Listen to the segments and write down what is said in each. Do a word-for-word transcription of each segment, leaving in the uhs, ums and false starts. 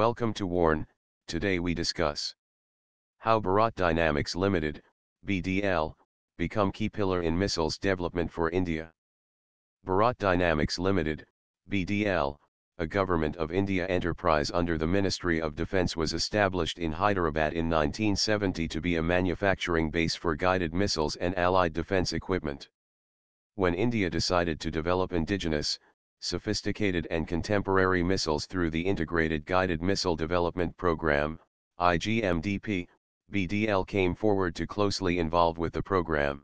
Welcome to Warn. Today we discuss how Bharat Dynamics Limited, B D L, become key pillar in missiles development for India. Bharat Dynamics Limited, B D L, a Government of India enterprise under the Ministry of Defence, was established in Hyderabad in nineteen seventy to be a manufacturing base for guided missiles and allied defence equipment. When India decided to develop indigenous, sophisticated and contemporary missiles through the Integrated Guided Missile Development Program, I G M D P, B D L came forward to closely involve with the program.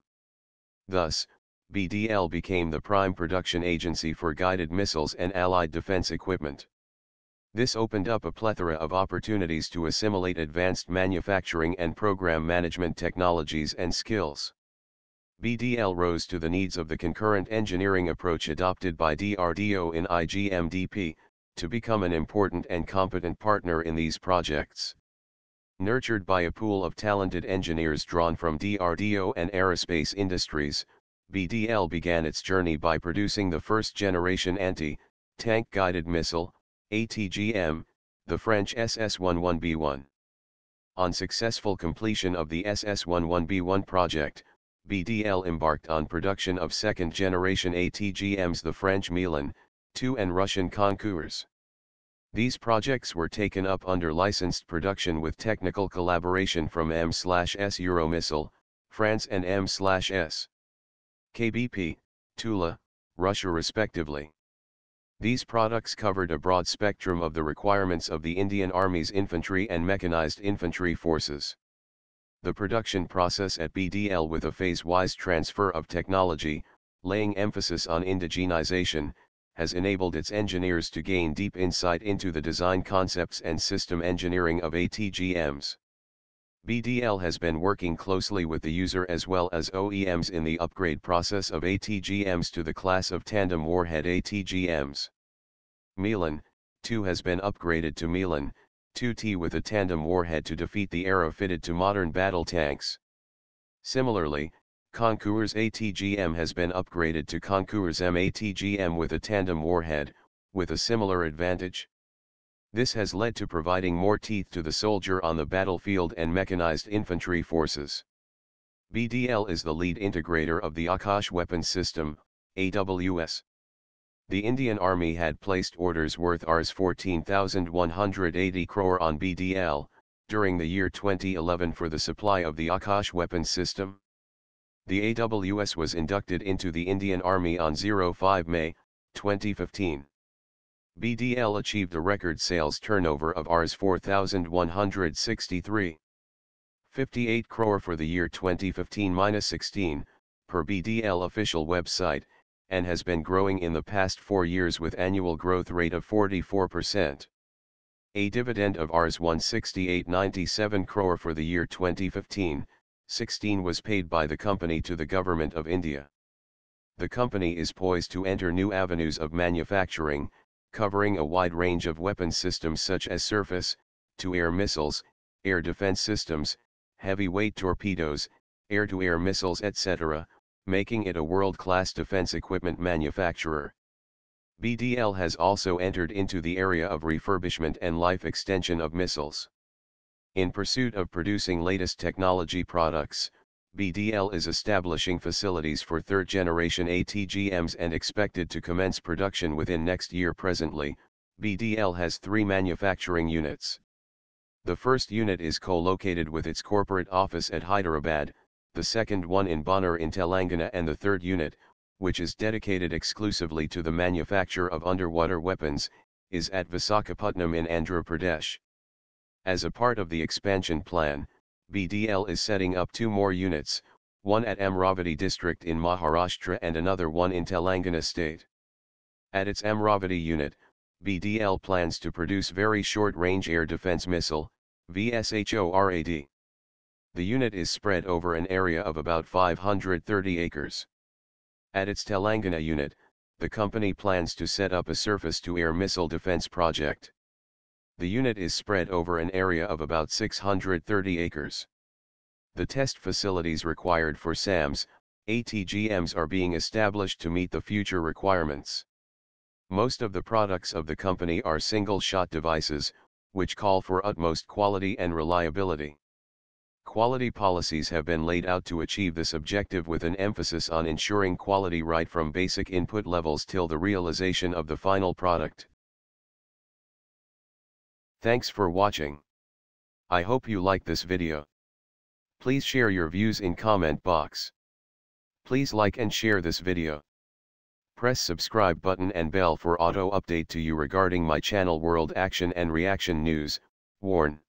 Thus, B D L became the prime production agency for guided missiles and allied defense equipment. This opened up a plethora of opportunities to assimilate advanced manufacturing and program management technologies and skills. B D L rose to the needs of the concurrent engineering approach adopted by D R D O in I G M D P, to become an important and competent partner in these projects. Nurtured by a pool of talented engineers drawn from D R D O and aerospace industries, B D L began its journey by producing the first-generation anti-tank guided missile, A T G M, the French S S eleven B one. On successful completion of the S S eleven B one project, B D L embarked on production of second-generation A T G Ms, the French MILAN, two and Russian Konkurs. These projects were taken up under licensed production with technical collaboration from M S Euromissile, France and M S K B P, Tula, Russia respectively. These products covered a broad spectrum of the requirements of the Indian Army's infantry and mechanized infantry forces. The production process at B D L, with a phase-wise transfer of technology, laying emphasis on indigenization, has enabled its engineers to gain deep insight into the design concepts and system engineering of A T G Ms. B D L has been working closely with the user as well as O E Ms in the upgrade process of A T G Ms to the class of tandem warhead A T G Ms. MILAN, two has been upgraded to MILAN, two T with a tandem warhead to defeat the arrow fitted to modern battle tanks. Similarly, Konkurs A T G M has been upgraded to Konkurs-M A T G M with a tandem warhead, with a similar advantage. This has led to providing more teeth to the soldier on the battlefield and mechanized infantry forces. B D L is the lead integrator of the Akash Weapons System, A W S. The Indian Army had placed orders worth fourteen thousand one hundred eighty crore on B D L, during the year twenty eleven for the supply of the Akash Weapons System. The A W S was inducted into the Indian Army on five May, twenty fifteen. B D L achieved a record sales turnover of four thousand one hundred sixty-three point five eight crore for the year twenty fifteen sixteen, per B D L official website, and has been growing in the past four years with annual growth rate of forty-four percent. A dividend of one hundred sixty-eight point nine seven crore for the year twenty fifteen sixteen was paid by the company to the Government of India. The company is poised to enter new avenues of manufacturing, covering a wide range of weapon systems such as surface-to-air missiles, air defense systems, heavyweight torpedoes, air-to-air missiles, et cetera, making it a world-class defense equipment manufacturer. B D L has also entered into the area of refurbishment and life extension of missiles. In pursuit of producing latest technology products, B D L is establishing facilities for third-generation A T G Ms and expected to commence production within next year. Presently, B D L has three manufacturing units. The first unit is co-located with its corporate office at Hyderabad, the second one in Banner in Telangana, and the third unit, which is dedicated exclusively to the manufacture of underwater weapons, is at Visakhapatnam in Andhra Pradesh. As a part of the expansion plan, B D L is setting up two more units, one at Amravati district in Maharashtra and another one in Telangana state. At its Amravati unit, B D L plans to produce very short-range air defense missile, V S H O R A D. The unit is spread over an area of about five hundred thirty acres. At its Telangana unit, the company plans to set up a surface-to-air missile defense project. The unit is spread over an area of about six hundred thirty acres. The test facilities required for S A Ms, A T G Ms are being established to meet the future requirements. Most of the products of the company are single-shot devices, which call for utmost quality and reliability. Quality policies have been laid out to achieve this objective with an emphasis on ensuring quality right from basic input levels till the realization of the final product. Thanks for watching. I hope you like this video. Please share your views in comment box. Please like and share this video. Press subscribe button and bell for auto update to you regarding my channel World Action and Reaction News. Warn.